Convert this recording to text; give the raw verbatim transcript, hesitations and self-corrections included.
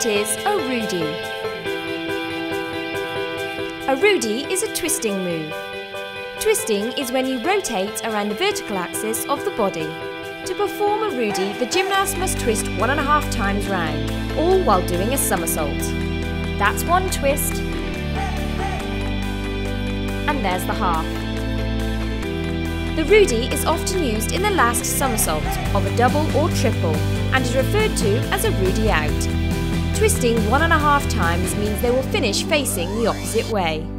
What is a Rudi? A Rudi is a twisting move. Twisting is when you rotate around the vertical axis of the body. To perform a Rudi, the gymnast must twist one and a half times round, all while doing a somersault. That's one twist. And there's the half. The Rudi is often used in the last somersault of a double or triple and is referred to as a Rudi out. Twisting one and a half times means they will finish facing the opposite way.